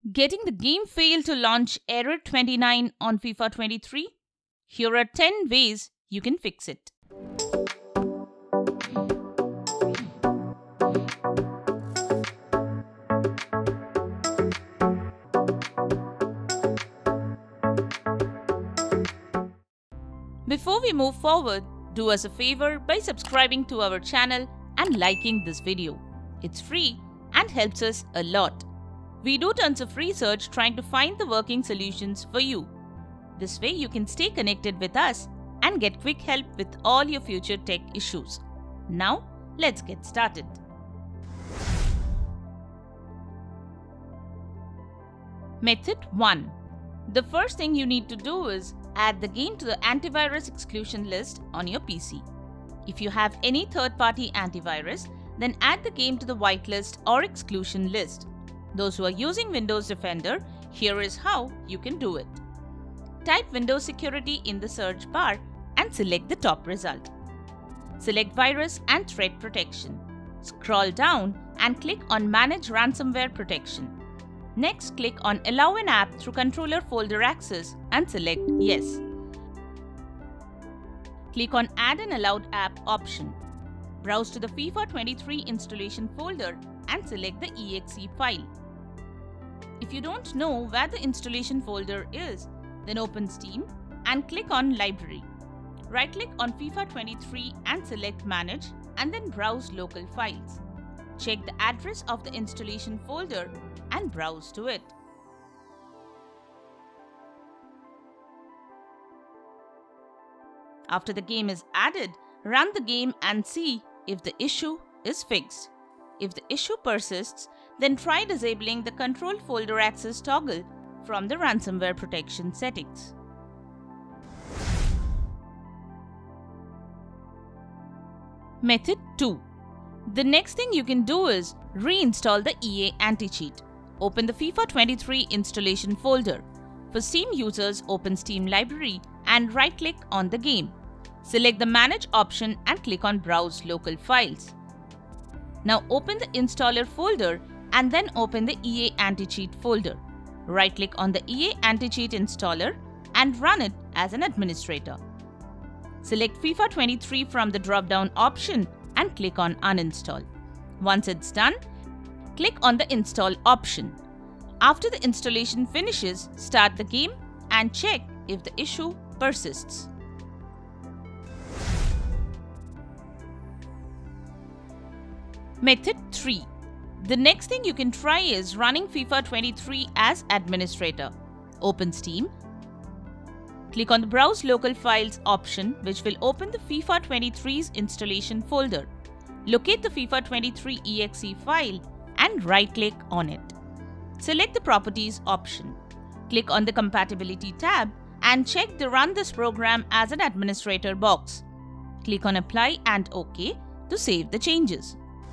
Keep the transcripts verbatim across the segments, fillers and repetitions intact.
Getting the game failed to launch error twenty-nine on FIFA twenty-three? Here are ten ways you can fix it. Before we move forward, do us a favor by subscribing to our channel and liking this video. It's free and helps us a lot. We do tons of research trying to find the working solutions for you. This way you can stay connected with us and get quick help with all your future tech issues. Now, let's get started. Method one. The first thing you need to do is add the game to the antivirus exclusion list on your P C. If you have any third-party antivirus, then add the game to the whitelist or exclusion list. Those who are using Windows Defender, here is how you can do it. Type Windows Security in the search bar and select the top result. Select Virus and Threat Protection. Scroll down and click on Manage Ransomware Protection. Next, click on Allow an app through controller folder access and select Yes. Click on Add an allowed app option. Browse to the FIFA twenty-three installation folder and select the E X E file. If you don't know where the installation folder is, then open Steam and click on Library. Right-click on FIFA twenty-three and select Manage and then browse local files. Check the address of the installation folder and browse to it. After the game is added, run the game and see if the issue is fixed. If the issue persists, then try disabling the control folder access toggle from the ransomware protection settings. Method two. The next thing you can do is reinstall the E A Anticheat. Open the FIFA twenty-three installation folder. For Steam users, open Steam Library and right-click on the game. Select the Manage option and click on Browse Local Files. Now open the installer folder and then open the E A Anticheat folder. Right-click on the E A Anticheat installer and run it as an administrator. Select FIFA twenty-three from the drop-down option and click on Uninstall. Once it's done, click on the Install option. After the installation finishes, start the game and check if the issue persists. Method three. The next thing you can try is running FIFA twenty-three as administrator. Open Steam. Click on the Browse Local Files option, which will open the FIFA twenty-three's installation folder. Locate the FIFA twenty-three E X E file and right-click on it. Select the Properties option. Click on the Compatibility tab and check the Run this program as an administrator box. Click on Apply and OK to save the changes.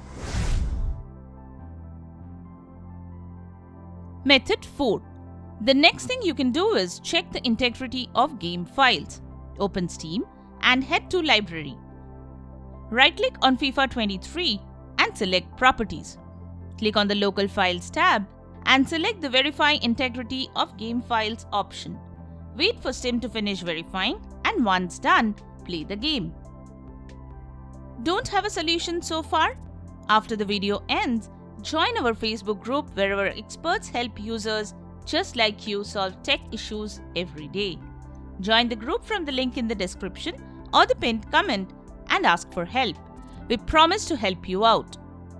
Method four. The next thing you can do is check the integrity of game files. Open Steam and head to Library. Right-click on FIFA twenty-three and select Properties. Click on the Local Files tab and select the Verify Integrity of Game Files option. Wait for Steam to finish verifying and once done, play the game. Don't have a solution so far? After the video ends, join our Facebook group where our experts help users just like you solve tech issues every day. Join the group from the link in the description or the pinned comment and ask for help. We promise to help you out.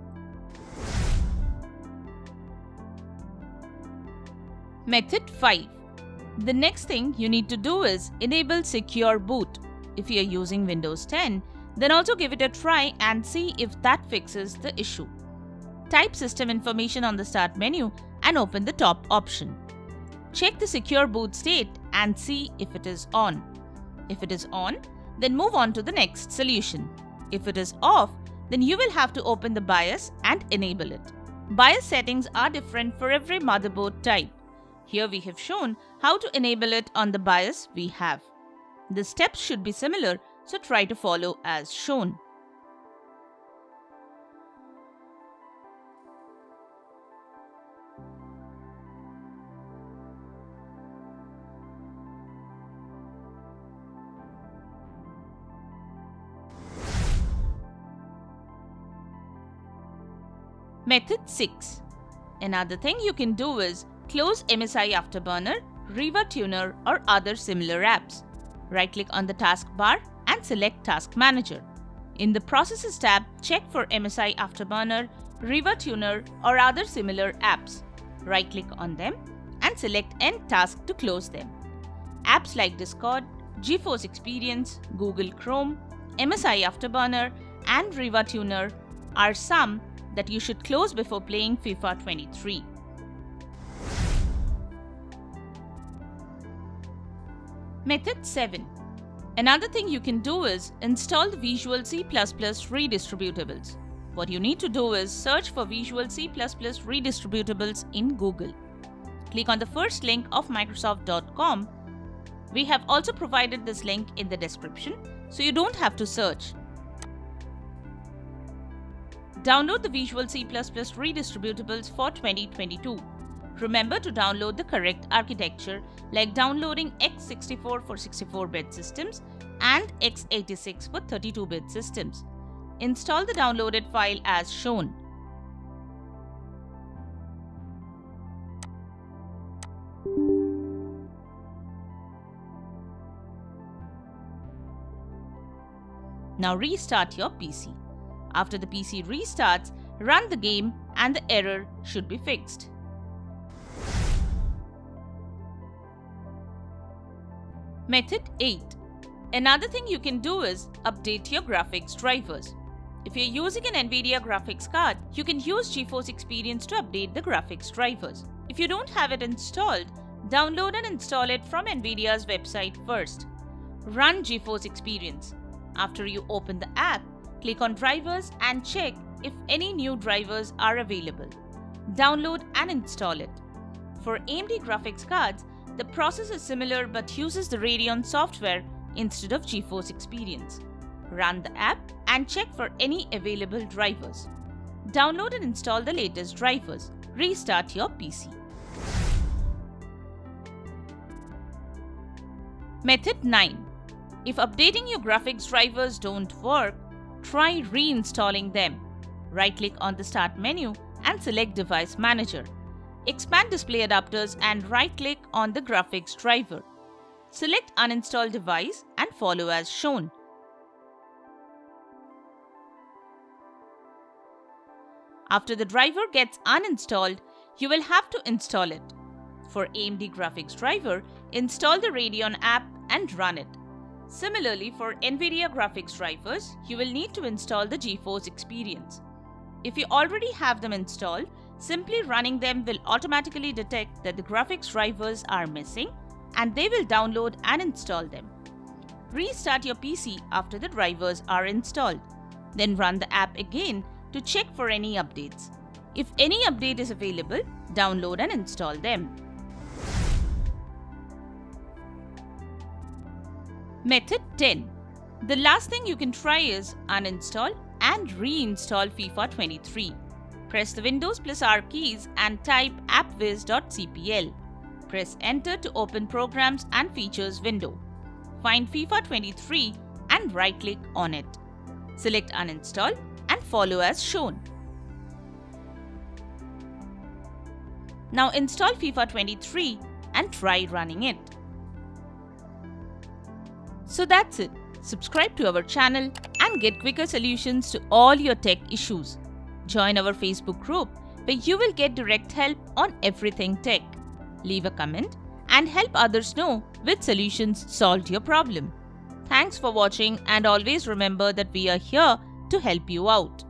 Method five. The next thing you need to do is enable Secure Boot. If you are using Windows ten, then also give it a try and see if that fixes the issue. Type System Information on the Start menu and open the top option. Check the Secure Boot state and see if it is on. If it is on, then move on to the next solution. If it is off, then you will have to open the BIOS and enable it. BIOS settings are different for every motherboard type. Here we have shown how to enable it on the BIOS we have. The steps should be similar, so try to follow as shown. Method six. Another thing you can do is close M S I Afterburner, Riva Tuner or other similar apps. Right-click on the taskbar and select Task Manager. In the Processes tab, check for M S I Afterburner, Riva Tuner or other similar apps. Right-click on them and select End Task to close them. Apps like Discord, GeForce Experience, Google Chrome, M S I Afterburner and Riva Tuner are some that you should close before playing FIFA twenty-three. Method seven. Another thing you can do is install the Visual C plus plus Redistributables. What you need to do is search for Visual C plus plus Redistributables in Google. Click on the first link of Microsoft dot com. We have also provided this link in the description, so you don't have to search. Download the Visual C plus plus Redistributables for twenty twenty-two. Remember to download the correct architecture, like downloading x sixty-four for sixty-four bit systems and x eighty-six for thirty-two bit systems. Install the downloaded file as shown. Now restart your P C. After the P C restarts, run the game and the error should be fixed. Method eight. Another thing you can do is update your graphics drivers. If you're using an NVIDIA graphics card, you can use GeForce Experience to update the graphics drivers. If you don't have it installed, download and install it from NVIDIA's website first. Run GeForce Experience. After you open the app, click on Drivers and check if any new drivers are available. Download and install it. For A M D graphics cards, the process is similar but uses the Radeon software instead of GeForce Experience. Run the app and check for any available drivers. Download and install the latest drivers. Restart your P C. Method nine. If updating your graphics drivers don't work, try reinstalling them. Right-click on the Start menu and select Device Manager. Expand Display Adapters and right-click on the graphics driver. Select Uninstall Device and follow as shown. After the driver gets uninstalled, you will have to install it. For A M D graphics driver, install the Radeon app and run it. Similarly, for NVIDIA graphics drivers, you will need to install the GeForce Experience. If you already have them installed, simply running them will automatically detect that the graphics drivers are missing and they will download and install them. Restart your P C after the drivers are installed. Then run the app again to check for any updates. If any update is available, download and install them. Method ten. The last thing you can try is uninstall and reinstall FIFA twenty-three. Press the Windows plus R keys and type appwiz dot c p l. Press Enter to open Programs and Features window. Find FIFA twenty-three and right-click on it. Select Uninstall and follow as shown. Now install FIFA twenty-three and try running it. So that's it. Subscribe to our channel and get quicker solutions to all your tech issues. Join our Facebook group where you will get direct help on everything tech. Leave a comment and help others know which solutions solved your problem. Thanks for watching and always remember that we are here to help you out.